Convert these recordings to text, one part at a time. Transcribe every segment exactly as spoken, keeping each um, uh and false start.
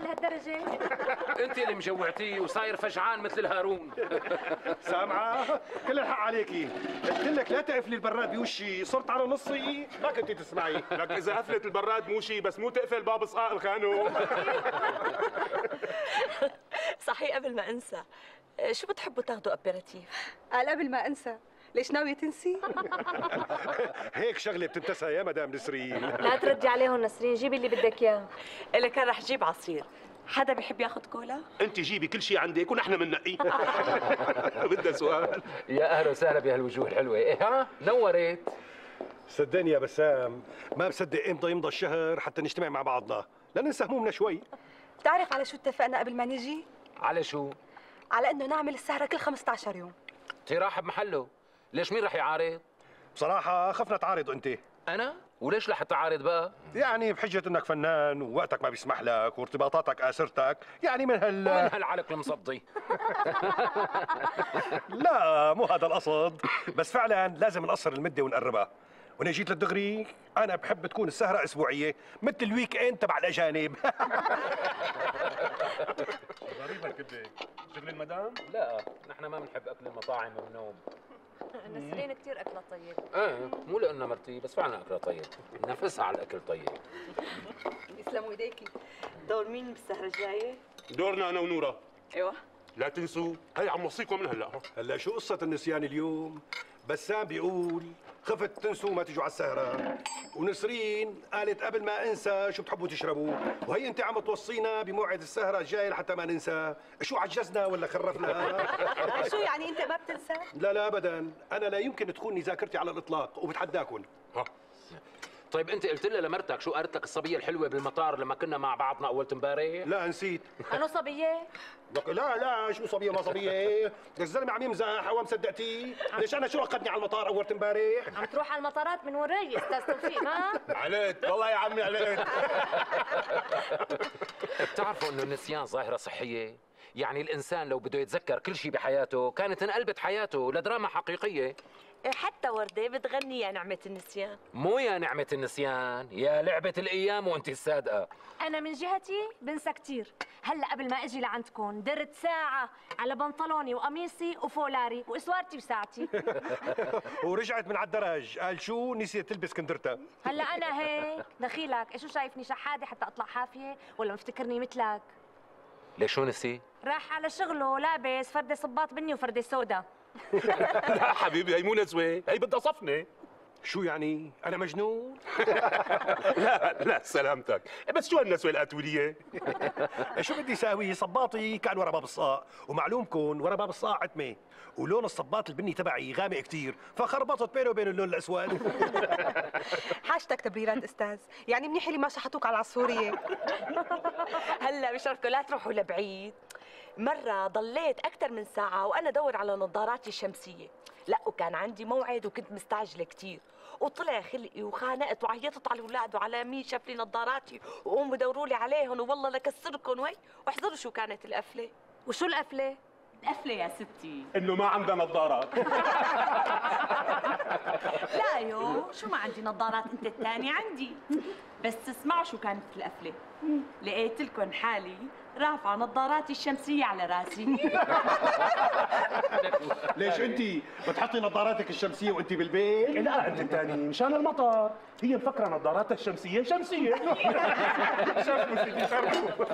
لهالدرجة؟ انت اللي مجوعتيه وصاير فجعان مثل الهارون. سامعة؟ كل الحق عليكي، قلت لك لا تقفلي البراد بوشي، صرت على نصي ما كنتي تسمعي. لك اذا قفلت البراد مو شي، بس مو تقفل باب صقاق الخانوق. صحيح قبل ما انسى، شو بتحبوا تاخذوا ابيراتيف؟ قال قبل ما انسى، ليش ناوية تنسي؟ هيك شغله بتنتسى يا مدام نسرين. لا تردي عليهم نسرين، جيبي اللي بدك اياه. إلا كان رح جيب عصير. حدا بيحب ياخذ كولا؟ انت جيبي كل شيء عندك ونحن بننقي. بدها سؤال. يا اهلا وسهلا بهالوجوه الحلوه. ايه ها نورت. صدقني يا بسام، ما بصدق امتى يمضى الشهر حتى نجتمع مع بعضنا، لننسى همومنا شوي. بتعرف على شو اتفقنا قبل ما نيجي؟ على شو؟ على انه نعمل السهرة كل خمسة عشر يوم. راح بمحله. ليش مين رح يعارض؟ بصراحة خفنا تعارض انت. انا؟ وليش رح تعارض بقى؟ يعني بحجة انك فنان ووقتك ما بيسمح لك وارتباطاتك آسرتك، يعني من هال ومن هالعلق المصدي. لا مو هذا القصد، بس فعلا لازم نقصر المدة ونقربها. وانا جيت للدغري، انا بحب تكون السهرة اسبوعية مثل الويك اند تبع الاجانب. غريبة الكبدة، شغل المدام؟ لا نحن ما بنحب اكل المطاعم والنوم. نسرين كثير اكلها طيب. ايه مو لانها مرتي، بس فعلا اكلها طيب، نفسها على الاكل طيب. يسلموا ايديكي. دور مين بالسهرة الجاية؟ دورنا انا ونورا. ايوه. لا تنسوا، هي عم وصيكم من هلا. هلا شو قصة النسيان اليوم؟ بسام بيقول خفت تنسوا ما تجوا على السهرة، ونسرين قالت قبل ما انسى شو بتحبوا تشربوا، وهي انت عم توصينا بموعد السهرة الجاي لحتى ما ننسى. شو عجزنا ولا خرفنا؟ شو يعني انت ما بتنسى؟ لا لا ابدا، انا لا يمكن تخوني ذاكرتي على الاطلاق وبتحداكم. ها طيب انت قلت لها لمرتك شو قالت لك الصبيه الحلوه بالمطار لما كنا مع بعضنا اول امبارح؟ لا نسيت. أنا صبية؟ لك لا لا شو صبيه ما صبيه، الزلمه عم يمزح او مصدقتي؟ ليش انا شو اخذني على المطار اول امبارح؟ عم تروح على المطارات من وراي استاذ توفيق. ها؟ عليت والله يا عمي عليت. بتعرفوا انه النسيان ظاهره صحيه؟ يعني الانسان لو بده يتذكر كل شيء بحياته كانت انقلبت حياته لدراما حقيقيه. حتى وردة بتغني يا نعمة النسيان. مو يا نعمة النسيان، يا لعبة الأيام وأنت الصادقة. أنا من جهتي بنسى كثير. هلا قبل ما أجي لعندكم درت ساعة على بنطلوني وقميصي وفولاري وإسوارتي وساعتي. ورجعت من على الدرج قال شو نسيت تلبس كندرتها. هلا أنا هيك دخيلك شو شايفني شحادة حتى أطلع حافية ولا مفتكرني مثلك؟ ليش شو نسي؟ راح على شغله لابس فردة صباط بني وفردة سودا. لا حبيبي هي مو نزوة، هي بدها صفنة. شو يعني؟ أنا مجنون؟ لا لا سلامتك، بس شو هالنسوة القتولية؟ شو بدي ساوي؟ صباطي كان ورا باب الصاع، ومعلومكم ورا باب الصاع عتمة، ولون الصباط البني تبعي غامق كثير، فخربطت بينه وبين اللون الأسود. حاجتك تبريرات استاذ، يعني منيح اللي ما شحطوك على العصفورية. هلا بشركة لا تروحوا لبعيد. مرة ضليت أكثر من ساعة وأنا أدور على نظاراتي الشمسية. لا وكان عندي موعد وكنت مستعجلة كثير، وطلع خلقي وخانقت وعيطت على الأولاد وعلى مين شاف لي نظاراتي وقوموا دوروا لي عليهم والله لكسركم وي. واحذروا شو كانت القفلة. وشو القفلة؟ القفلة يا ستي إنه ما عندها نظارات. لا يو شو ما عندي نظارات، انت الثاني عندي. بس تسمعوا شو كانت القفلة. لقيت لكم حالي رافعة نظاراتي الشمسية على راسي. ليش أنت بتحطي نظاراتك الشمسية وأنت بالبيت؟ لا أنت الثاني مشان المطر، هي مفكرة نظاراتها الشمسية شمسية. شافوا سيدي شافوا.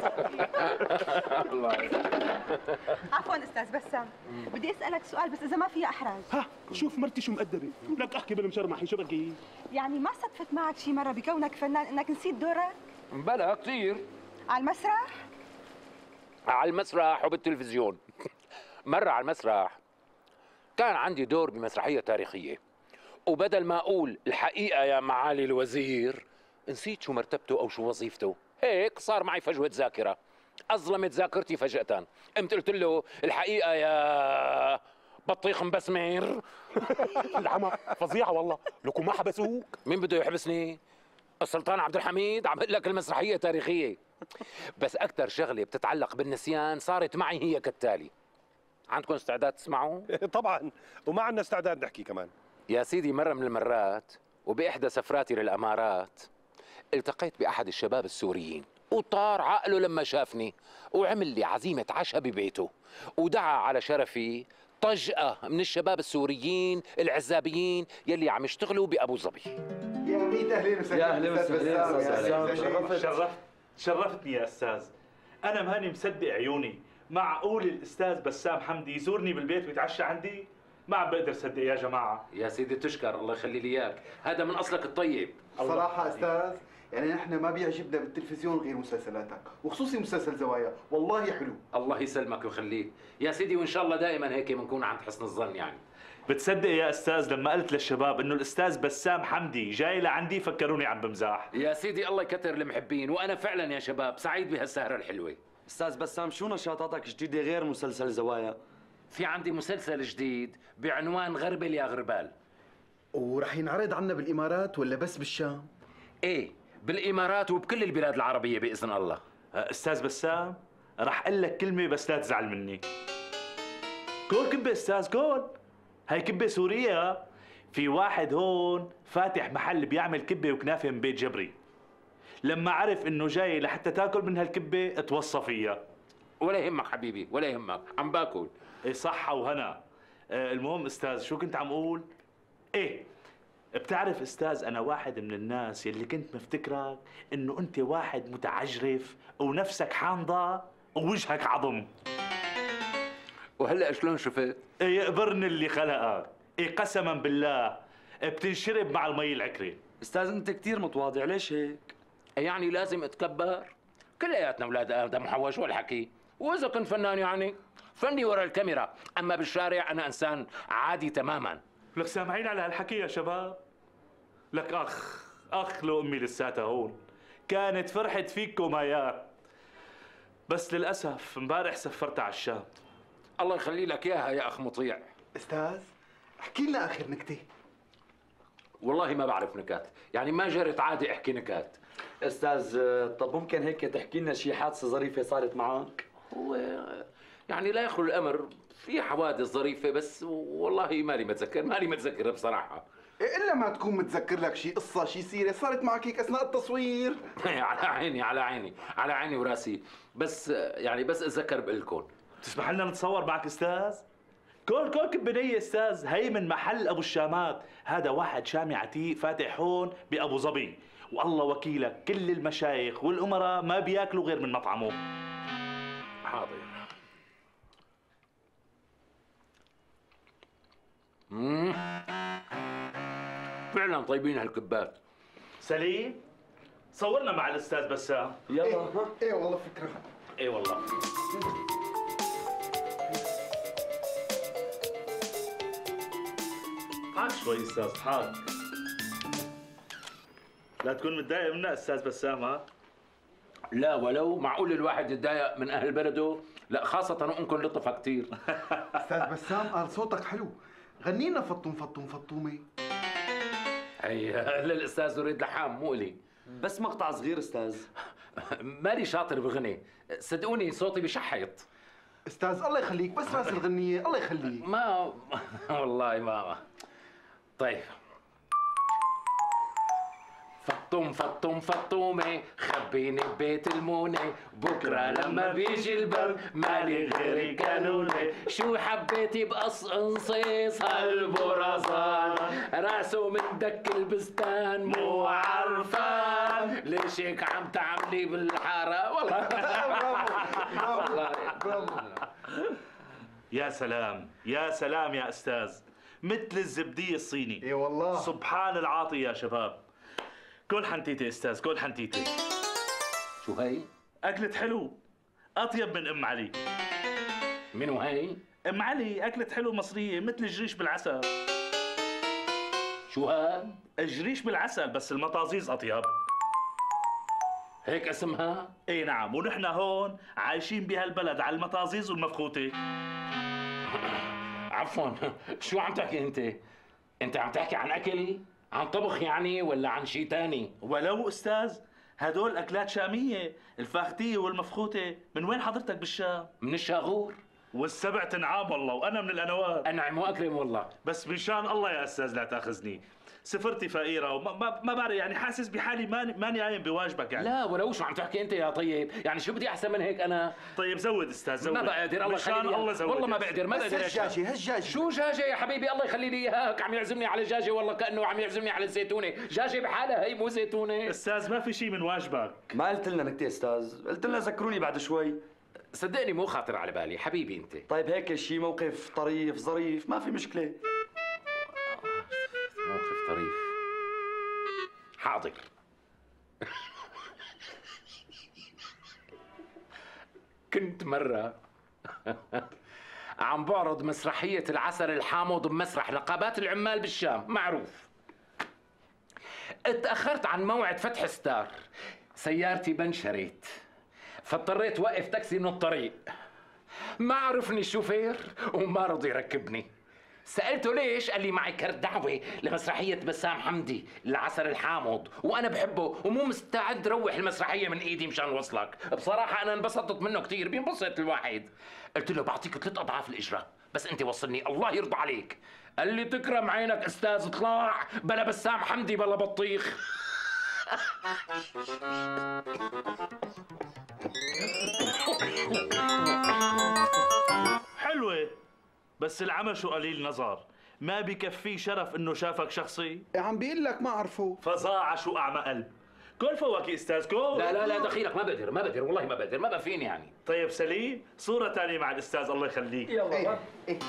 عفوا استاذ بسام، بدي اسالك سؤال بس اذا ما فيها احراج. ها شوف مرتي شو مقدرة، لك احكي بالمشرمحي شو بكي؟ يعني ما صدفت معك شي مره بكونك فنان انك نسيت دورك بلا كثير. على المسرح؟ على المسرح وبالتلفزيون. مرة على المسرح كان عندي دور بمسرحية تاريخية، وبدل ما أقول الحقيقة يا معالي الوزير نسيت شو مرتبته أو شو وظيفته. هيك صار معي فجوة ذاكرة، أظلمت ذاكرتي فجأة. قمت قلت له الحقيقة يا بطيخ مبسمير. العمى فظيعة والله، لكم ما حبسوك؟ مين بده يحبسني؟ السلطان عبد الحميد عم بقول لك المسرحية تاريخية. بس أكثر شغلة بتتعلق بالنسيان صارت معي هي كالتالي. عندكم استعداد تسمعوا؟ طبعا، وما عندنا استعداد نحكي كمان. يا سيدي مرة من المرات وبإحدى سفراتي للأمارات التقيت بأحد الشباب السوريين وطار عقله لما شافني، وعمل لي عزيمة عشاء ببيته، ودعا على شرفي طجقة من الشباب السوريين العزابيين يلي عم يشتغلوا بأبو ظبي. يا ميت اهلين وسهلين. يا اهلا وسهلا. شرفت شرفت شرفتني يا استاذ. انا ماني مصدق عيوني، معقول الاستاذ بسام حمدي يزورني بالبيت ويتعشى عندي؟ ما عم بقدر صدق يا جماعه. يا سيدي تشكر، الله يخلي لي اياك، هذا من اصلك الطيب. صراحة استاذ يعني نحن ما بيعجبنا بالتلفزيون غير مسلسلاتك، وخصوصي مسلسل زوايا، والله حلو. الله يسلمك ويخليك يا سيدي، وان شاء الله دائما هيك بنكون عند حسن الظن. يعني بتصدق يا استاذ لما قلت للشباب انه الاستاذ بسام حمدي جاي لعندي فكروني عم بمزاح. يا سيدي الله يكثر المحبين، وانا فعلا يا شباب سعيد بهالسهره الحلوه. استاذ بسام شو نشاطاتك الجديده غير مسلسل زوايا؟ في عندي مسلسل جديد بعنوان غربل يا غربال. ورح ينعرض عنا بالامارات ولا بس بالشام؟ ايه بالامارات وبكل البلاد العربيه باذن الله. استاذ بسام رح اقول لك كلمه بس لا تزعل مني. كول كبه استاذ كول، هاي كبه سوريه. في واحد هون فاتح محل بيعمل كبه وكنافه من بيت جبري، لما عرف انه جاي لحتى تاكل من هالكبه اتوصى فيها. ولا يهمك حبيبي ولا يهمك، عم باكل. ايه صحة وهنا. آه المهم استاذ شو كنت عم اقول؟ ايه بتعرف استاذ انا واحد من الناس يلي كنت مفتكرك انه انت واحد متعجرف ونفسك حامضة ووجهك عظم. وهلا شلون شفت؟ ايه يقبرني اللي خلقك. ايه قسما بالله بتنشرب مع المي العكرة. استاذ انت كثير متواضع، ليش هيك؟ يعني لازم اتكبر؟ كلياتنا اولاد ادم وحواء، والحكي. واذا كنت فنان يعني فني ورا الكاميرا، اما بالشارع انا انسان عادي تماما. لك سامعين على هالحكي يا شباب؟ لك اخ اخ لو امي لساتها هون، كانت فرحت فيكم اياه، بس للاسف امبارح سفرتها على الشام. الله يخلي لك اياها يا اخ مطيع. استاذ احكي لنا اخر نكته. والله ما بعرف نكات، يعني ما جرت عادي احكي نكات. استاذ طب ممكن هيك تحكي لنا شي حادثه ظريفه صارت معك؟ هو يعني لا يخلو الامر في حوادث ظريفه، بس والله ماني متذكر ماني متذكر بصراحه. إيه الا ما تكون متذكر لك شي قصه شي سيره صارت معك هيك اثناء التصوير. على عيني على عيني على عيني وراسي، بس يعني بس اتذكر بقول لكم. تسمح لنا نتصور معك استاذ؟ كل كل كبنية استاذ، هي من محل ابو الشامات، هذا واحد شامي عتيق فاتح هون بابو ظبي، والله وكيلك كل المشايخ والامراء ما بياكلوا غير من مطعمه. حاضر. امم فعلا طيبين هالكبات. سليم صورنا مع الاستاذ بسام. يلا. ايه, إيه والله فكره. ايه والله. اضحك شوي استاذ اضحك. لا تكون متضايق منا استاذ بسام. ها لا ولو معقول الواحد يتضايق من اهل بلده؟ لا خاصة وانكم لطفة كثير. استاذ بسام قال صوتك حلو، غني لنا فطوم فطوم فطومه. هي للاستاذ وليد لحام مو الي. بس مقطع صغير استاذ. مالي شاطر بغني، صدقوني صوتي بشحيط. استاذ الله يخليك بس راس الغنية الله يخليك. ما والله ما طيب. فطوم فطوم فطومة خبيني ببيت المونة، بكرة لما بيجي البر مالي غير كانونة، شو حبيتي بقص نصيص هالبرزان، راسه من دك البستان مو عرفان، ليش هيك عم تعملي بالحارة؟ والله برافو. يا سلام يا سلام يا استاذ، مثل الزبدية الصيني. اي والله سبحان العاطي يا شباب. كل حنتيتي استاذ كل حنتيتي. شو هي؟ اكلت حلو اطيب من ام علي. منو هي؟ ام علي اكلت حلو مصريه مثل الجريش بالعسل. شو هاد؟ الجريش بالعسل بس المطازيز اطيب. هيك اسمها؟ اي نعم، ونحن هون عايشين بهالبلد على المطازيز والمفخوته. عفوا شو عم تحكي انت؟ انت عم تحكي عن اكل؟ عن طبخ يعني ولا عن شيء ثاني؟ ولو استاذ هدول اكلات شاميه، الفاختيه والمفخوته. من وين حضرتك بالشام؟ من الشاغور. والسبع تنعام والله، وانا من الانوار. انعم واكرم والله. بس مشان الله يا استاذ لا تاخذني، سفرتي فقيره وما ما, ما بعرف يعني حاسس بحالي ماني ماني قايم بواجبك يعني. لا ولو شو عم تحكي انت يا طيب، يعني شو بدي احسن من هيك انا؟ طيب زود استاذ زود. ما بقدر الله مشان يخلي لي الله زود والله ما بقدر ما بقدر. هالجاجة هالجاجة شو جاجة يا حبيبي الله يخلي لي اياك، عم يعزمني على جاجة والله كأنه عم يعزمني على الزيتونة، جاجة بحالها هي مو زيتونة. استاذ ما في شيء من واجبك. ما قلت لنا نكتة استاذ، قلت لنا ذكروني بعد شوي. صدقني مو خاطر على بالي حبيبي انت. طيب هيك شيء موقف طريف ظريف ما في مشكلة. موقف طريف. حاضر. كنت مرة عم بعرض مسرحية العسل الحامض بمسرح نقابات العمال بالشام معروف. اتأخرت عن موعد فتح ستار، سيارتي بنشرت، فاضطريت وقف تاكسي من الطريق. ما عرفني الشوفير وما رضي يركبني. سألته ليش؟ قال لي معي كرت دعوة لمسرحية بسام حمدي العسل الحامض وأنا بحبه ومو مستعد روح المسرحية من إيدي مشان وصلك. بصراحة أنا انبسطت منه كثير، بينبسط الواحد. قلت له بعطيك ثلاث أضعاف الإجرة بس أنت وصلني الله يرضى عليك. قال لي تكرم عينك أستاذ اطلع بلا بسام حمدي بلا بطيخ. حلوة بس العمى شو قليل نظر، ما بكفيه شرف انه شافك شخصي. عم بيقول لك ما عرفه. فظاعة شو اعمى قلب. كل فوق يا استاذ كل. لا لا لا دخيلك ما بقدر ما بقدر والله ما بقدر ما بقى فيني يعني. طيب سليم صورة ثانية مع الاستاذ الله يخليك. يلا ايه. ايه.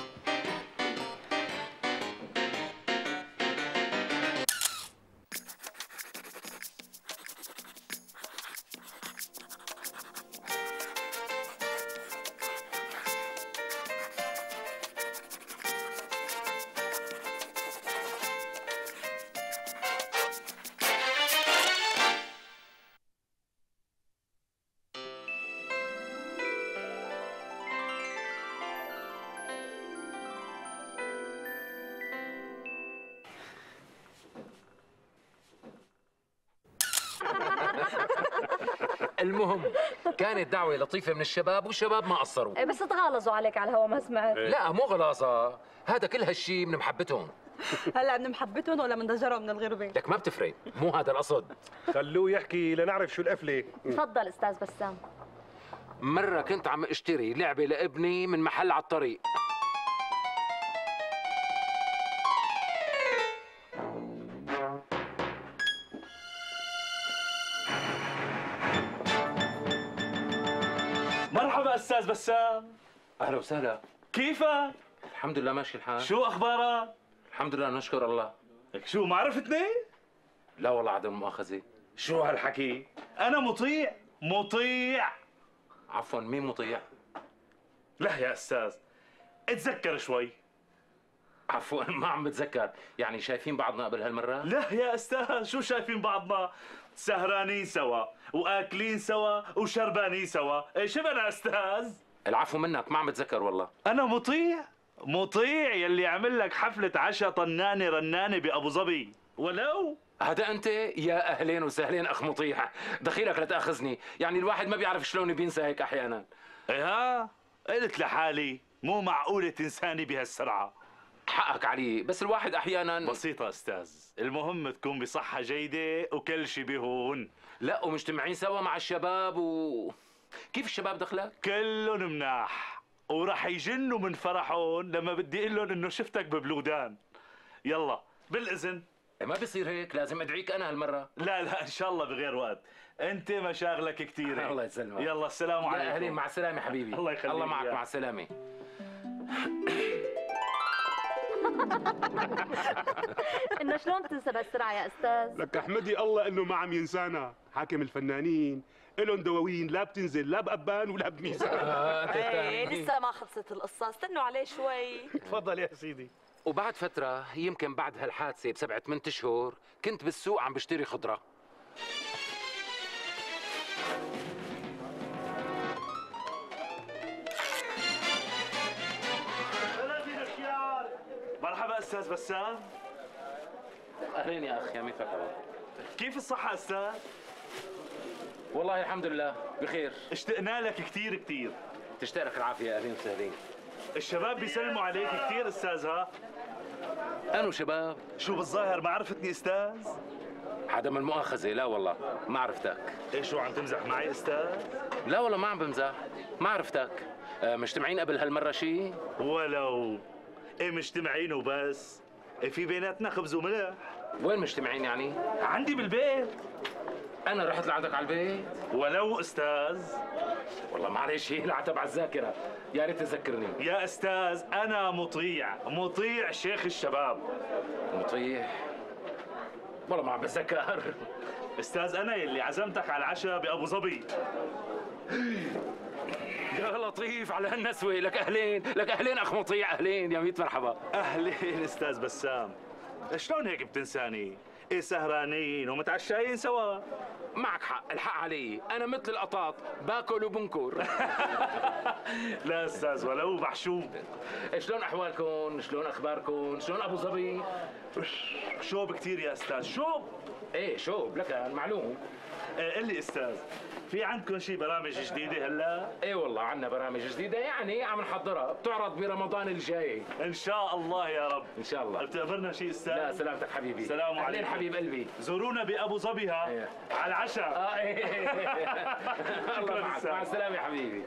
المهم كانت دعوة لطيفة من الشباب والشباب ما قصروا. إيه بس تغالظوا عليك على الهوا ما سمعت. لا مو غلاظة، هذا كل هالشي من محبتهم. هلا من محبتهم ولا من ضجرهم من الغربه؟ لك ما بتفرق، مو هذا القصد. خلوه يحكي لنعرف شو القفلة. تفضل استاذ بسام. مرة كنت عم اشتري لعبة لابني من محل على الطريق. مرحبا استاذ بسام. اهلا وسهلا. كيفك؟ الحمد لله ماشي الحال. شو اخبارك؟ الحمد لله نشكر الله. لك شو ما عرفتني؟ لا والله عدم مؤاخذة. شو هالحكي؟ انا مطيع مطيع. عفوا مين مطيع؟ لا يا استاذ اتذكر شوي. عفوا ما عم بتذكر، يعني شايفين بعضنا قبل هالمرة؟ لا يا استاذ شو شايفين بعضنا؟ سهرانين سوا واكلين سوا وشربانين سوا، ايه شبنا استاذ؟ العفو منك ما عم بتذكر والله. انا مطيع مطيع يلي عمل لك حفلة عشاء طنانة رنانة بأبو ظبي ولو. هذا انت؟ يا اهلين وسهلين اخ مطيع، دخيلك لا تاخذني، يعني الواحد ما بيعرف شلون بينسى هيك احيانا. ايه قلت لحالي مو معقولة تنساني بهالسرعة. حقك علي، بس الواحد احيانا. بسيطة استاذ، المهم تكون بصحة جيدة وكل شي بهون. لا ومجتمعين سوا مع الشباب و كيف الشباب دخلك؟ كلهم مناح وراح يجنوا من فرحهم لما بدي اقول لهم انه شفتك ببلودان. يلا بالاذن. ما بيصير هيك، لازم ادعيك انا هالمرة. لا لا ان شاء الله بغير وقت، انت مشاغلك كثيرة. الله يسلمك. يلا السلام عليكم. يا اهلين مع السلامة حبيبي. الله يخليك. الله معك مع السلامة. انه شلون تنسى بهالسرعه يا استاذ؟ لك احمدي الله انه ما عم ينسانا، حاكم الفنانين إلهم دواوين لا بتنزل لا بأبان ولا بميزان. ايه لسه ما خلصت القصة، استنوا عليه شوي. تفضل يا سيدي. وبعد فترة يمكن بعد هالحادثة بسبعة ثمان اشهر كنت بالسوق عم بشتري خضرة. مرحبا استاذ بسام. اهلين يا اخ، يا ميت فكرة. كيف الصحة استاذ؟ والله الحمد لله بخير. اشتقنا لك كثير كثير. تشتاق لك العافية. اهلين وسهلين. الشباب بيسلموا عليك كثير استاذ. ها أنا شباب. شو بالظاهر ما عرفتني استاذ؟ عدم المؤاخذة، لا والله ما عرفتك. ايه شو عم تمزح معي استاذ؟ لا والله ما عم بمزح، ما عرفتك. آه، مجتمعين قبل هالمرة شي؟ ولو ايه مجتمعين وبس. ايه في بيناتنا خبز وملح. وين مجتمعين يعني؟ عندي بالبيت. أنا رحت لعندك على البيت؟ ولو استاذ. والله معلش هي العتب على الذاكرة، يا ريت تذكرني. يا استاذ انا مطيع، مطيع شيخ الشباب. مطيع؟ والله ما عم بتذكر. استاذ انا يلي عزمتك على العشاء بابو ظبي. يا لطيف على هالنسوة، لك أهلين، لك أهلين أخ مطيع، أهلين يا ميت مرحبا. اهلين استاذ بسام. شلون هيك بتنساني؟ ايه سهرانين ومتعشاين سوا. معك حق، الحق علي، أنا مثل القطاط باكل وبنكر. لا استاذ ولو بحشوم. شلون أحوالكم؟ شلون أخباركم؟ شلون أبو ظبي؟ شوب كثير يا استاذ، شوب. ايه شوب لك معلوم. ايه قل لي استاذ، في عندكم شي برامج جديده هلا؟ ايه والله عندنا برامج جديده، يعني عم نحضرها، بتعرض برمضان الجاي ان شاء الله يا رب. ان شاء الله. بتقبرنا شي استاذ؟ لا سلامتك حبيبي. سلام عليكم حبيب قلبي. زورونا بابو ظبي ها. إيه. على العشاء. اه ايه. الله معك، مع السلامه يا حبيبي.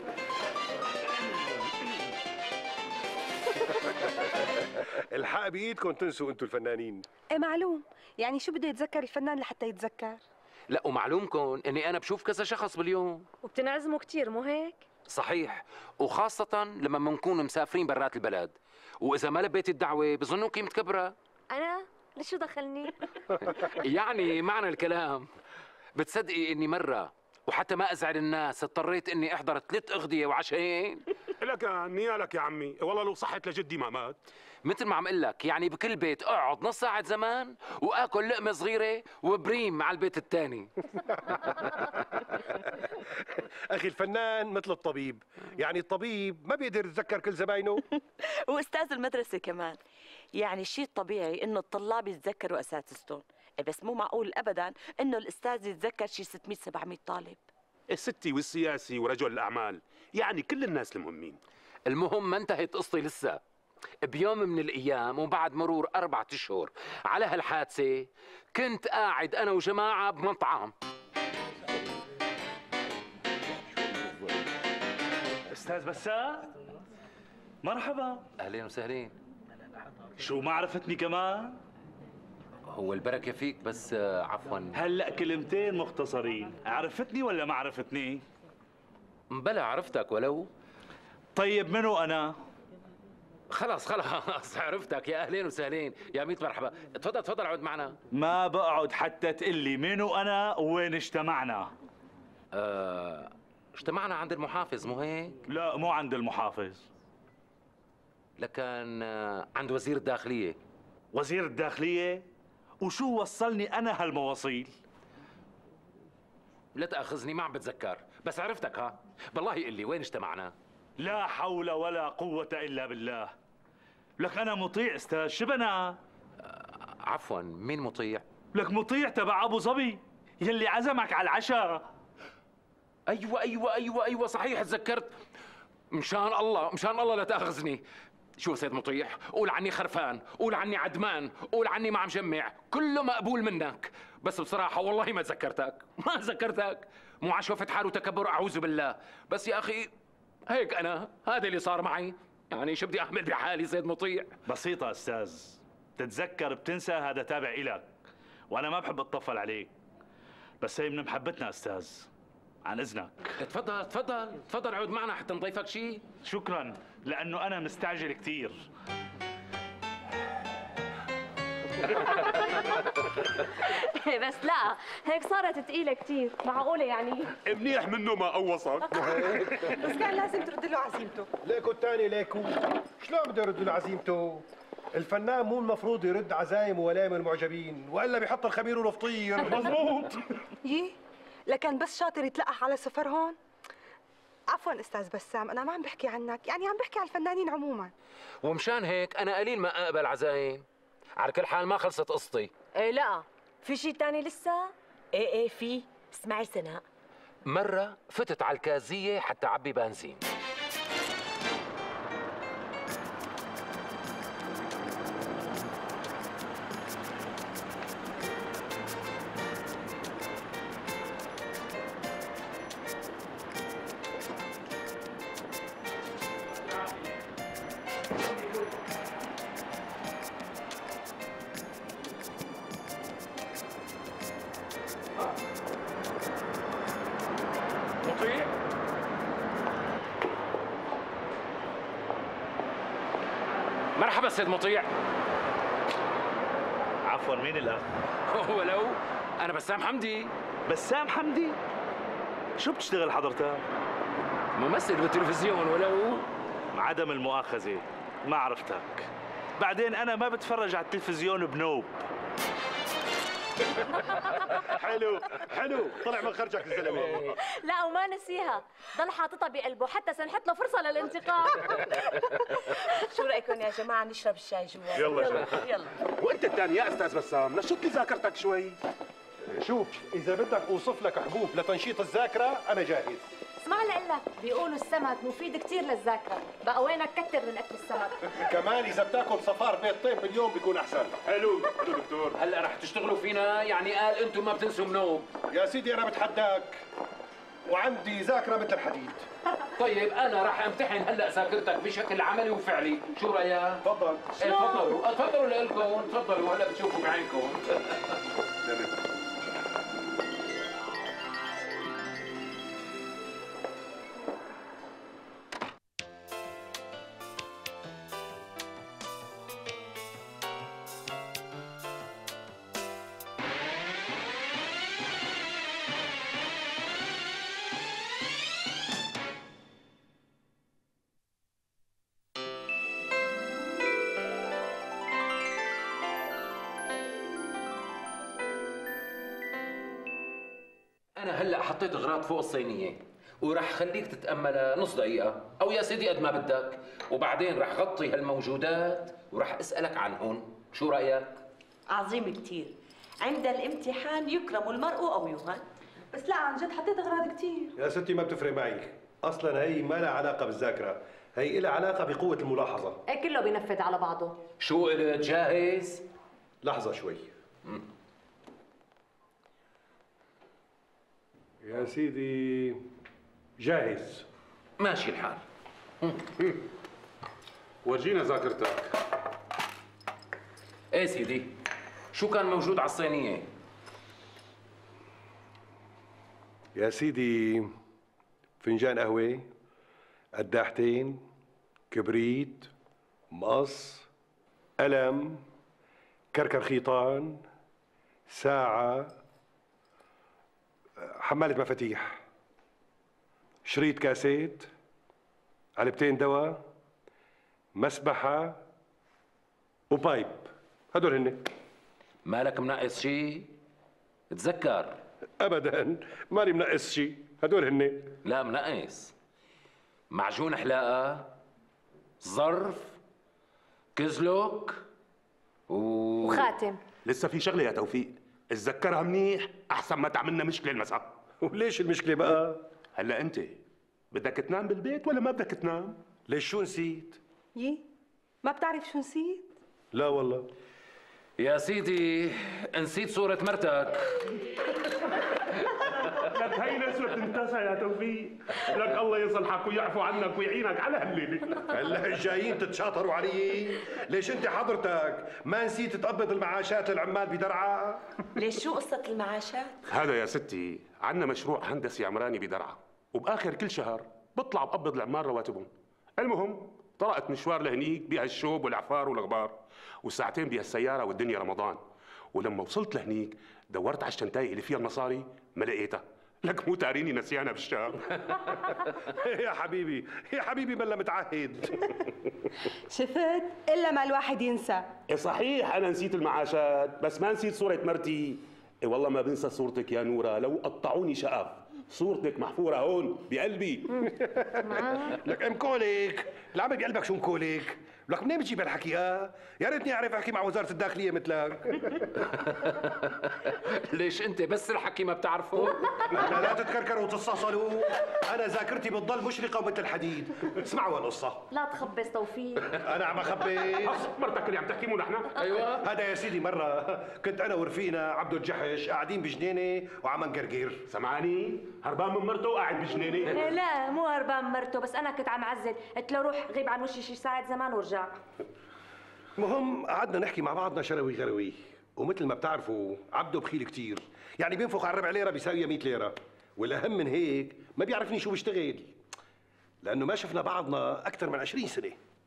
الحق بايدكم تنسوا انتوا الفنانين. ايه معلوم، يعني شو بده يتذكر الفنان لحتى يتذكر؟ لا ومعلومكم اني انا بشوف كذا شخص باليوم. وبتنعزموا كتير مو هيك؟ صحيح، وخاصة لما بنكون مسافرين برات البلد، وإذا ما لبيت الدعوة بظنوكي متكبرة. أنا؟ ليش شو دخلني؟ يعني معنى الكلام، بتصدقي إني مرة وحتى ما أزعل الناس اضطريت إني أحضر ثلاث أغذية وعشاءين؟ لك نيالك يا عمي، والله لو صحت لجدي ما مات. مثل ما عم اقول لك، يعني بكل بيت اقعد نص ساعة زمان واكل لقمة صغيرة وبريم على البيت الثاني. اخي الفنان مثل الطبيب، يعني الطبيب ما بيقدر يتذكر كل زباينه. واستاذ المدرسه كمان، يعني الشيء الطبيعي انه الطلاب يتذكروا اساتذتهم، بس مو معقول ابدا انه الاستاذ يتذكر شي ستمية سبعمية طالب. الستي والسياسي ورجل الاعمال، يعني كل الناس المهمين. المهم ما انتهت قصتي لسه. بيوم من الايام وبعد مرور اربعة اشهر على هالحادثه، كنت قاعد انا وجماعه بمطعم. استاذ بسام مرحبا. اهلين وسهلين. شو ما عرفتني كمان؟ هو البركه فيك، بس عفوا هلا كلمتين مختصرين، عرفتني ولا ما عرفتني؟ بلا عرفتك ولو. طيب منو انا؟ خلاص خلاص عرفتك، يا اهلين وسهلين، يا ميت مرحبا. تفضل تفضل اقعد معنا. ما بقعد حتى تقلي منو انا وين اجتمعنا. آه، اجتمعنا عند المحافظ مو هيك؟ لا مو عند المحافظ. لكن عند وزير الداخلية. وزير الداخلية؟ وشو وصلني أنا هالمواصيل؟ لا تأخذني ما عم بتذكر، بس عرفتك ها. بالله قل لي وين اجتمعنا؟ لا حول ولا قوة إلا بالله. لك أنا مطيع استاذ، شبنا؟ آه عفوا، مين مطيع؟ لك مطيع تبع أبو ظبي يلي عزمك على العشاء. أيوة أيوة أيوة أيوة صحيح تذكرت. مشان الله مشان الله لا تأخذني. شو سيد مطيع، قول عني خرفان، قول عني عدمان، قول عني ما عم جمع، كله مقبول منك، بس بصراحة والله ما تذكرتك، ما تذكرتك، مو عشوفة حال وتكبر أعوذ بالله، بس يا أخي هيك أنا، هذا اللي صار معي، يعني شو بدي أعمل بحالي سيد مطيع؟ بسيطة أستاذ، تتذكر بتنسى هذا تابع إلك، وأنا ما بحب أتطفل عليك، بس هي من محبتنا أستاذ، عن إذنك. تفضل تفضل تفضل عود معنا حتى نضيفك شيء. شكرا، لأنه أنا مستعجل كثير. بس لا، هيك صارت ثقيلة كثير، معقولة يعني؟ منيح منه ما قوصك. بس كان لازم ترد له عزيمته. ليكو الثاني ليكو، شلون بده يرد له عزيمته؟ الفنان مو المفروض يرد عزايم ولايم المعجبين، والا بيحط الخمير والفطير. مضبوط. يي لكن بس شاطر يتلقح على سفر هون. عفوا استاذ بسام، انا ما عم بحكي عنك، يعني عم بحكي على الفنانين عموما. ومشان هيك انا قليل ما اقبل عزايم. على كل حال ما خلصت قصتي. ايه لا، في شيء ثاني لسه؟ ايه ايه في، اسمعي سناء. مرة فتت على الكازية حتى عبي بنزين. مطيع؟ مرحبا سيد مطيع. عفوا، مين الاخ؟ ولو انا بسام حمدي. بسام حمدي؟ شو بتشتغل حضرتك؟ ممثل بالتلفزيون. ولو عدم المؤاخذة ما عرفتك. بعدين أنا ما بتفرج على التلفزيون بنوب. حلو حلو، طلع من خرجك الزلمه. لا وما نسيها، ضل حاططها بقلبه حتى سنحت له فرصه للانتقام. شو رايكم يا جماعه نشرب الشاي جوا؟ يلا يلا, يلا. وانت الثاني يا استاذ بسام، نشط لي ذاكرتك شوي. شوف، اذا بدك اوصف لك حبوب لتنشيط الذاكره انا جاهز. اسمع لقلك، بيقولوا السمك مفيد كتير للذاكره، بقى وينك كتر من اكل السمك. كمان اذا بتاكل صفار بيضتين باليوم بيكون احسن. حلو حلو دكتور. هلا رح تشتغلوا فينا؟ يعني قال انتم ما بتنسوا منوب. يا سيدي انا بتحداك وعندي ذاكره مثل الحديد. طيب انا رح امتحن هلا ذاكرتك بشكل عملي وفعلي، شو رايك؟ تفضل. ايه تفضلوا تفضلوا لكم، تفضلوا هلا بتشوفوا بعينكم. أنا هلأ حطيت أغراض فوق الصينية ورح خليك تتأملها نص دقيقة أو يا سيدي قد ما بدك، وبعدين رح غطي هالموجودات ورح أسألك عنهن، شو رأيك؟ عظيم كتير. عند الامتحان يكرم المرء أو يهان. بس لا عن جد حطيت اغراض كثير. يا ستي ما بتفرق معي، اصلا هي ما لها علاقه بالذاكره، هي لها علاقه بقوه الملاحظه. ايه كله بينفذ على بعضه. شو قلت جاهز؟ لحظه شوي. يا سيدي جاهز. ماشي الحال. ورجينا ذاكرتك. ايه سيدي، شو كان موجود على الصينية؟ يا سيدي فنجان قهوة، قداحتين، كبريت، مقص، قلم، كركر خيطان، ساعة، حمالة مفاتيح، شريط كاسيت، علبتين دواء، مسبحة وبايب. هدول هن. مالك منقص شيء؟ تذكر. ابدا ماني منقص شيء، هدول هن. لا منقص. معجون حلاقة، ظرف، كزلوك و... وخاتم. لسه في شغله يا توفيق، اتذكرها منيح احسن ما تعملنا مشكله المساء. وليش المشكلة بقى؟ هلا انت بدك تنام بالبيت ولا ما بدك تنام؟ ليش شو نسيت؟ يي ما بتعرف شو نسيت؟ لا والله. يا سيدي نسيت صورة مرتك. لك هي نسوة تنتسى يا توفيق، لك الله يصلحك ويعفو عنك ويعينك على هالليلة. هلا جايين تتشاطروا علي؟ ليش انت حضرتك ما نسيت تقبض المعاشات للعمال بدرعا؟ ليش شو قصة المعاشات؟ هذا يا ستي عندنا مشروع هندسي عمراني بدرعا، وبآخر كل شهر بطلع بقبض العمال رواتبهم. المهم طرقت مشوار لهنيك بهالشوب والعفار والغبار، وساعتين بهالسيارة والدنيا رمضان. ولما وصلت لهنيك دورت على الشنطاية اللي فيها المصاري ما لقيتها. لك مو تاريني نسيانة بالشام. يا حبيبي يا حبيبي بلا متعهد. شفت؟ الا ما الواحد ينسى. إيه صحيح أنا نسيت المعاشات بس ما نسيت صورة مرتي. إيه والله ما بنسى صورتك يا نورة، لو قطعوني شقف صورتك محفورة هون بقلبي. لك مكولك، العمل بقلبك شو مكولك؟ لك منين بتجيب هالحكي اه؟ يا ريتني اعرف احكي مع وزارة الداخلية مثلك. ليش انت بس الحكي ما بتعرفه؟ لا لا تتكركروا وتتصلوا، انا ذاكرتي بتضل مشرقة ومثل الحديد. اسمعوا القصة. لا تخبص توفيق. انا عم اخبص. مرتك اللي عم تحكي مو نحن؟ ايوه. هذا يا سيدي مرة كنت انا ورفيقنا عبدو الجحش قاعدين بجنينة وعم نقرقر. سمعاني؟ هربان من مرته وقاعد بجنينة. لا مو هربان مرته، بس انا كنت عم عزل، قلت له روح غيب عن وشي شي ساعة زمان وارجع. توجع. مهم قعدنا نحكي مع بعضنا شروي غروي، ومثل ما بتعرفوا عبده بخيل كتير، يعني بينفخ على ربع ليره بيساوي مية ليره، والاهم من هيك ما بيعرفني شو بشتغل، لانه ما شفنا بعضنا اكثر من عشرين سنه.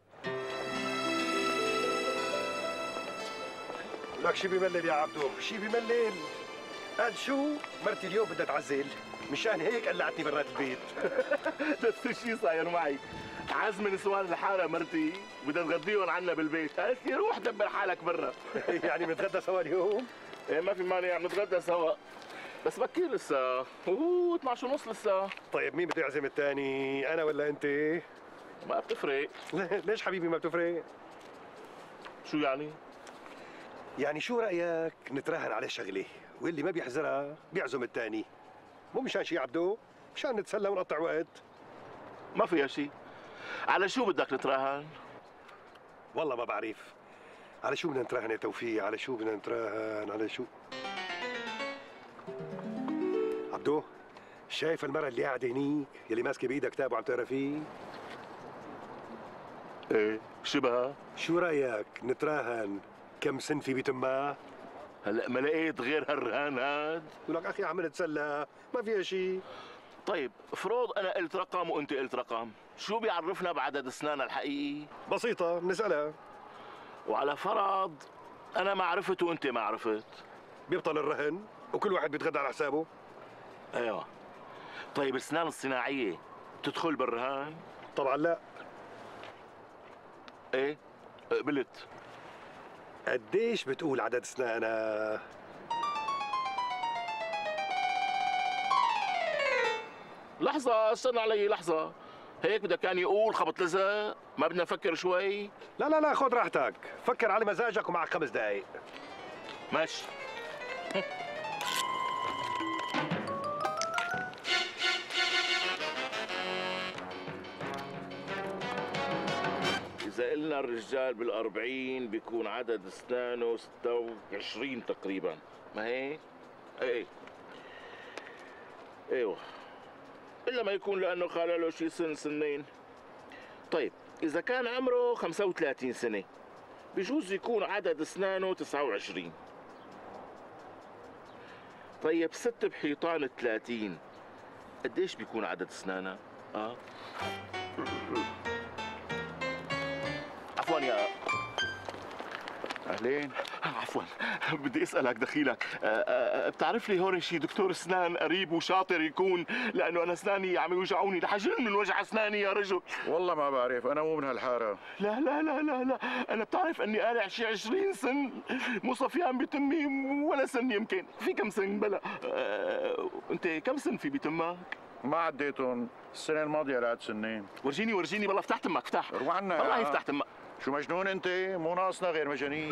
لك شي بملل يا عبدو، شي بملل. قال شو؟ مرتي اليوم بدها تعزل، مشان هيك قلعتني برات البيت. نفس الشيء صاير معي. عزم نسوان الحاره مرتي بدها تغديهم عنا بالبيت، قالت لي روح دبر حالك برا. يعني بنتغدى سوا اليوم؟ ايه ما في مانع بنتغدى سوا، بس بكير لسه، اوه اثنعش ونص لسه. طيب مين بده يعزم الثاني؟ انا ولا انت؟ ما بتفرق. ليش حبيبي ما بتفرق؟ شو يعني؟ يعني شو رايك نتراهن على شغله، واللي ما بيحزرها بيعزم الثاني، مو مشان شي عبدو، مشان نتسلى ونقطع وقت. ما فيها شيء. على شو بدك نتراهن؟ والله ما بعرف. على شو بدنا نتراهن يا توفيق؟ على شو بدنا نتراهن؟ على شو؟ عبدو، شايف المرة اللي قاعدة هنيك يلي ماسكة بإيدها كتاب وعم تقرا فيه؟ ايه شبهها؟ شو رأيك نتراهن كم سن في بتمها؟ هلا ما لقيت غير هالرهان هاد؟ ولك أخي عم نتسلى، ما فيها شيء. طيب افرض أنا قلت رقم وأنت قلت رقم، شو بيعرفنا بعدد أسنانها الحقيقي؟ بسيطة، بنسألها. وعلى فرض أنا ما عرفت وأنت ما عرفت، بيبطل الرهن وكل واحد بيتغدى على حسابه. ايوه. طيب الأسنان الصناعية بتدخل بالرهان؟ طبعا لا. ايه؟ قبلت. قديش بتقول عدد اسنانها؟ لحظة استنى علي لحظة، هيك بدك كان يقول خبط لزق؟ ما بدنا نفكر شوي؟ لا لا لا خذ راحتك، فكر على مزاجك ومعك خمس دقايق. ماشي. إذا قلنا الرجال بالأربعين بيكون عدد أسنانه ستة وعشرين تقريبا، ما هيك؟ إيه أيوه، إلا ما يكون لأنه خلى له شي سن سنين. طيب إذا كان عمره خمسة وثلاثين سنة بجوز يكون عدد أسنانه تسعة وعشرين. طيب ست بحيطان ثلاثين قديش بيكون عدد أسنانها؟ آه عفوا يا اهلين. عفوا بدي اسالك دخيلك، بتعرف لي هون شي دكتور اسنان قريب وشاطر يكون، لانه انا اسناني عم يوجعوني لحجن من وجع اسناني يا رجل. والله ما بعرف، انا مو من هالحاره. لا لا لا لا لا، انا بتعرف اني قالع شي عشرين سن، مو صفيان بتمي ولا سن، يمكن في كم سن بلا. أه... انت كم سن في بتمك؟ ما عديتهم، السنه الماضيه لعت سنين. ورجيني ورجيني بالله، فتح تمك فتح. روح عنا والله يفتح تمك. شو مجنون انت؟ مو ناقصنا غير مجانين.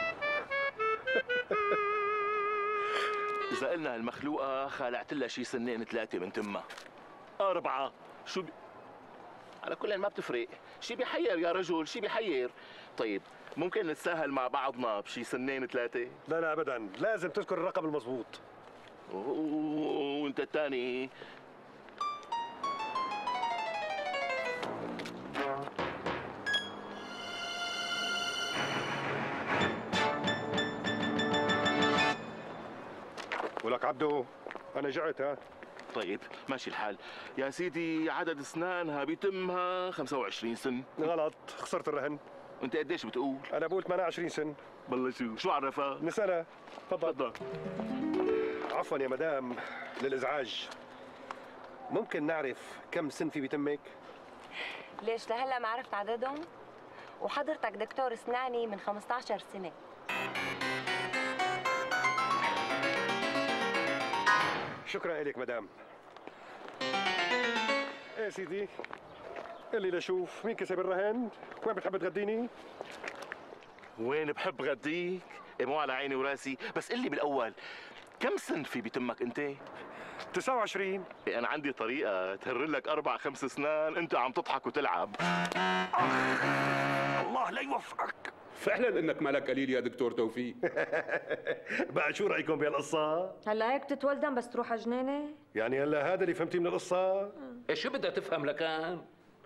إذا قلنا المخلوقة خالعت لها شي سنين ثلاثة من تمها. أربعة، شو بي... على كل ما بتفرق، شي بيحير يا رجل، شي بيحير. طيب ممكن نتساهل مع بعضنا بشي سنين ثلاثة؟ لا لا أبدا، لازم تذكر الرقم المضبوط. وأنت الثاني؟ ولك عبدو أنا جعت. ها طيب ماشي الحال يا سيدي. عدد اسنانها بيتمها خمسة وعشرين سن. غلط، خسرت الرهن. انت قديش بتقول؟ انا بقول ثمانية وعشرين سن. بالله شو شو عرفها؟ نسألها. تفضل. تفضل. عفوا يا مدام للازعاج، ممكن نعرف كم سن في بتمك؟ ليش لهلا ما عرفت عددهم؟ وحضرتك دكتور اسناني من خمسة عشر سنة. شكرا لك مدام. ايه سيدي، اللي لشوف مين كسب الرهن؟ وين بتحب تغديني؟ وين بحب غديك؟ إيه مو على عيني وراسي، بس قل لي بالاول كم سن في بتمك انت؟ تسعة وعشرين. إيه انا عندي طريقه تهر لك اربع خمس اسنان انت عم تضحك وتلعب. الله لا يوفقك. فعلا انك مالك قليل يا دكتور توفيق. بعد شو رايكم بهالقصه؟ هلا هيك تتولدن بس تروح على جنينه؟ يعني هلا هذا اللي فهمتيه من القصه؟ ايش شو بدها تفهم لكان؟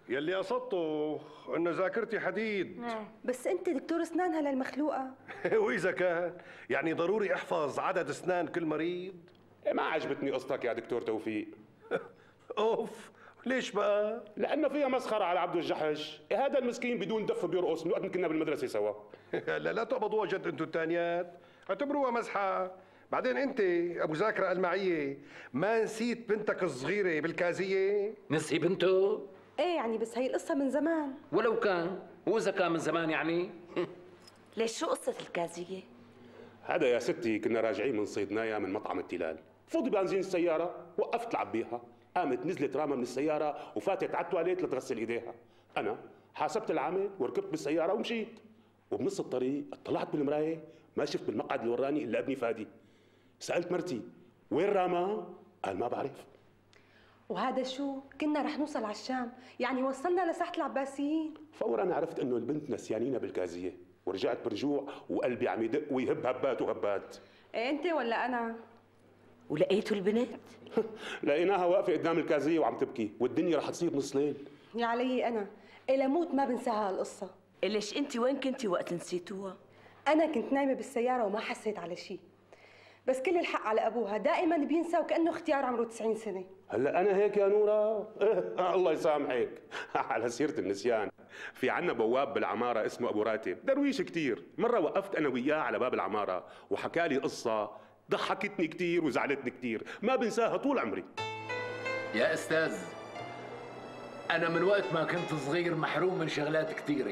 يلي قصدته انه ذاكرتي حديد. بس انت دكتور اسنان هالمخلوقه. واذا كان يعني ضروري احفظ عدد اسنان كل مريض؟ ما عجبتني قصتك يا دكتور توفيق. اوف، ليش بقى؟ لانه فيها مسخره على عبده الجحش، هذا المسكين بدون دف بيرقص من وقت ما كنا بالمدرسه سوا. لا لا تقبضوها جد انتوا الثانيات، اعتبروها مزحه. بعدين انت ابو ذاكره المعيه ما نسيت بنتك الصغيره بالكازيه؟ نسي بنته؟ ايه يعني بس هي القصه من زمان. ولو كان، واذا كان من زمان يعني. ليش شو قصه الكازيه؟ هذا يا ستي كنا راجعين من صيدنايا من مطعم التلال، فضي بنزين السياره، وقفت لعب بيها، قامت نزلت راما من السياره وفاتت على التواليت لتغسل ايديها. انا حاسبت العامل وركبت بالسياره ومشيت، وبنص الطريق طلعت بالمرايه ما شفت بالمقعد اللي وراني الا ابني فادي. سالت مرتي وين راما؟ قال ما بعرف. وهذا شو؟ كنا رح نوصل على الشام، يعني وصلنا لساحه العباسيين. فورا عرفت انه البنت نسيانينا بالكازيه، ورجعت برجوع وقلبي عم يدق ويهب هبات وهبات. ايه انت ولا انا؟ ولقيتوا البنت؟ لقيناها واقفه قدام الكازيه وعم تبكي، والدنيا رح تصير نص ليل. يا علي انا الى موت ما بنساها هالقصه. ليش انت وين كنتي وقت نسيتوها؟ انا كنت نايمه بالسياره وما حسيت على شيء، بس كل الحق على ابوها، دائما بينسى وكانه اختيار عمره تسعين سنه. هلا انا هيك يا نوره؟ إيه الله يسامحك. على سيره النسيان، في عنا بواب بالعماره اسمه ابو راتب، درويش كتير. مره وقفت انا وياه على باب العماره وحكى لي قصه ضحكتني كتير وزعلتني كتير، ما بنساها طول عمري. يا استاذ، انا من وقت ما كنت صغير محروم من شغلات كثيره.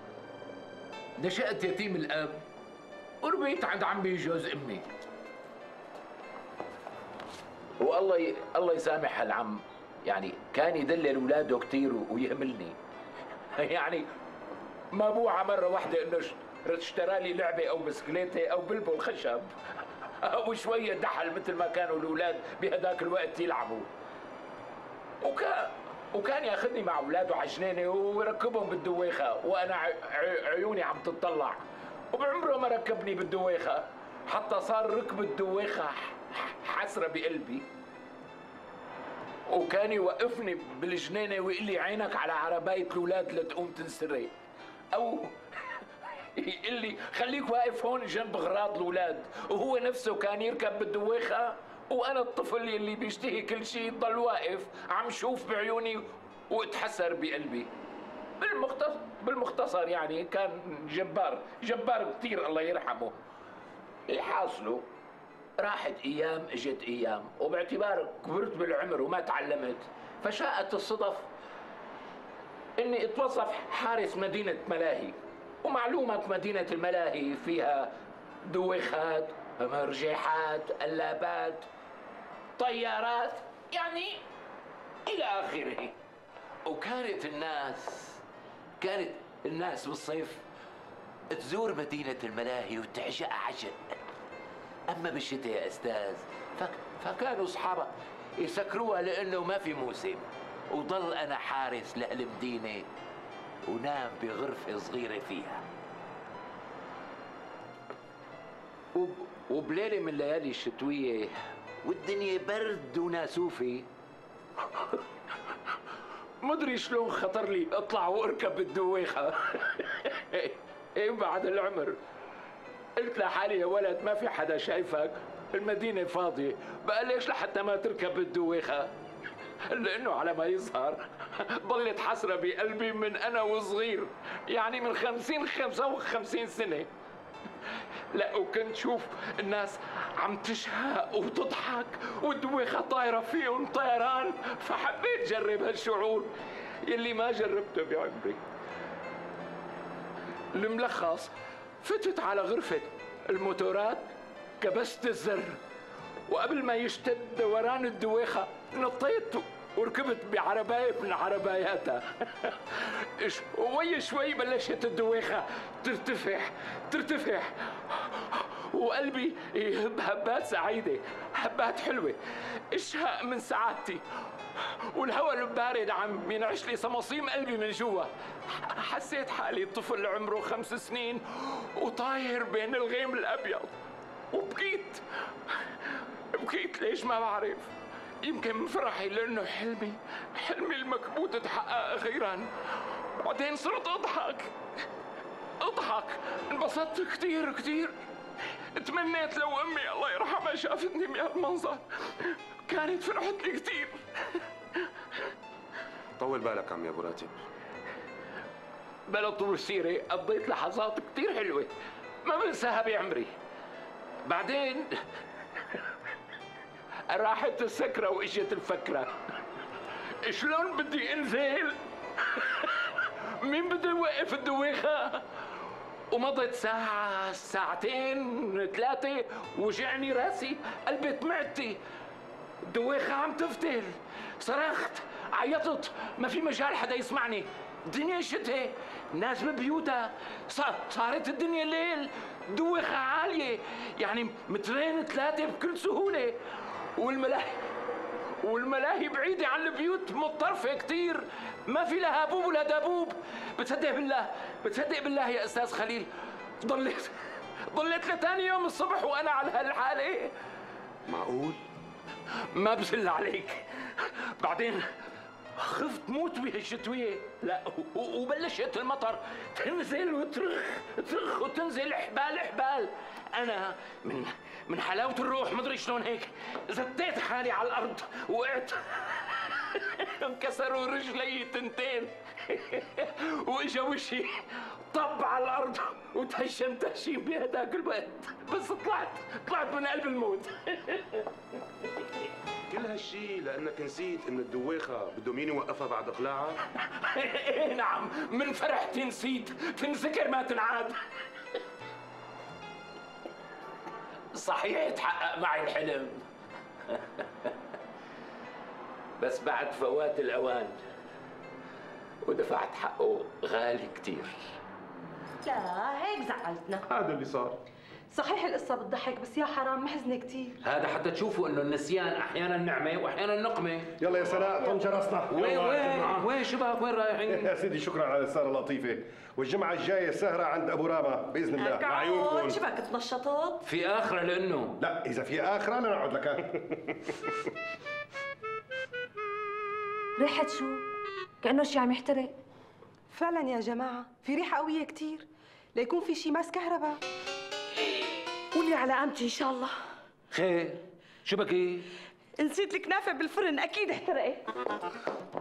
نشأت يتيم الاب وربيت عند عمي جوز امي. والله ي... الله يسامح هالعم، يعني كان يدلل اولاده كثير ويهملني. يعني ما بوعى مره واحده انه اشترى لي لعبه او بسكليته او بلبل خشب او شويه دحل مثل ما كانوا الاولاد بهداك الوقت يلعبوا. وكان وكان ياخذني مع اولاده على جنينه ويركبهم بالدويخه وانا عيوني عم تطلع، وبعمره ما ركبني بالدويخه حتى صار ركب الدويخه حسره بقلبي. وكان يوقفني بالجنينه ويقول لي عينك على عربايه الاولاد لتقوم تنسرق، او يقول لي خليك واقف هون جنب غراض الاولاد، وهو نفسه كان يركب بالدويخه وانا الطفل اللي بيشتهي كل شيء ضل واقف عم شوف بعيوني واتحسر بقلبي. بالمختصر بالمختصر يعني كان جبار جبار كثير الله يرحمه. الحاصله راحت ايام اجت ايام، وباعتبار كبرت بالعمر وما تعلمت فشاءت الصدف اني اتوظف حارس مدينه ملاهي. ومعلومك مدينه الملاهي فيها دويخات، مرجحات، قلابات، طيارات، يعني الى اخره. وكانت الناس كانت الناس بالصيف تزور مدينه الملاهي وتعشق عشق. اما بالشتاء يا استاذ فك... فكانوا اصحابها يسكروها لانه ما في موسم، وضل انا حارس لهالمدينه ونام بغرفه صغيره فيها. وب... وبليله من الليالي الشتويه والدنيا برد وناسوفي مدري شلون خطر لي اطلع واركب الدويخه. ايه بعد العمر قلت لحالي يا ولد ما في حدا شايفك، المدينة فاضية، بقى ليش لحتى ما تركب الدويخة؟ لأنه على ما يظهر ضلت حسرة بقلبي من أنا وصغير، يعني من خمسين خمسة وخمسين سنة. لا وكنت شوف الناس عم تشهق وتضحك والدويخة طايرة فيهم طيران، فحبيت جرب هالشعور يلي ما جربته بعمري. الملخص فتت على غرفة الموتورات، كبست الزر، وقبل ما يشتد دوران الدويخة نطيت وركبت بعرباية من عرباياتها. وي شوي بلشت الدويخة ترتفع ترتفع وقلبي يهب هبات سعيدة، هبات حلوة، اشهق من سعادتي، والهواء البارد عم ينعش لي صماصيم قلبي من جوا. حسيت حالي طفل عمره خمس سنين وطاير بين الغيم الابيض، وبكيت بكيت ليش ما بعرف. يمكن من فرحي لانه حلمي حلمي المكبوت تحقق اخيرا. بعدين صرت اضحك اضحك انبسطت كثير كثير. تمنيت لو امي الله يرحمها شافتني بهالمنظر كانت فرحت لي كثير. طول بالك عمي ابو راتب. بلا طول السيره قضيت لحظات كثير حلوه ما بنساها بعمري. بعدين راحت السكره واجت الفكره. شلون بدي انزل؟ مين بده يوقف الدويخه؟ ومضت ساعة ساعتين ثلاثة وجعني راسي قلبت معدتي الدويخة عم تفتل. صرخت عيطت ما في مجال حدا يسمعني. الدنيا شتاء الناس ببيوتها صارت الدنيا ليل. دويخة عالية يعني مترين ثلاثة بكل سهولة. والملاهي والملاهي بعيدة عن البيوت متطرفة كتير ما في لها بوب ولا دابوب. بتصدق بالله بتصدق بالله يا أستاذ خليل ضليت ضليت لثاني يوم الصبح وأنا على هالحالة. معقول؟ ما بزل عليك. بعدين خفت موت بهالشتوية. لا وبلشت المطر تنزل وترخ ترخ وتنزل حبال حبال. أنا من من حلاوة الروح مدري شلون هيك زتيت حالي على الأرض وقعت. انكسروا رجلي تنتين واجا وشي طب على الأرض وتهشم تهشيم بهداك الوقت. بس طلعت طلعت من قلب الموت. كل هالشي لانك نسيت ان الدويخه بدهم مين يوقفها بعد اقلاعها؟ ايه نعم من فرحتي نسيت تنذكر ما تنعاد. صحيح تحقق معي الحلم بس بعد فوات الاوان ودفعت حقه غالي كتير. لا هيك زعلتنا. هذا اللي صار. صحيح القصة بتضحك بس يا حرام محزنة كثير. هذا حتى تشوفوا انه النسيان احيانا نعمه واحيانا نقمه. يلا يا سناء طن جرسنا. وين وين وين شباب وين رايحين؟ يا سيدي شكرا على السهرة اللطيفة والجمعة الجاية السهرة عند ابو راما باذن الله. مع عيونكم. شبك تنشطت؟ في اخرة لانه لا اذا في اخرة لنقعد لك. ريحة شو؟ كأنه شي عم يحترق. فعلا يا جماعة في ريحة قوية كثير ليكون في شي ماس كهرباء. قولي على قامتي ان شاء الله. خير شو بكي؟ نسيت الكنافه بالفرن اكيد احترقت.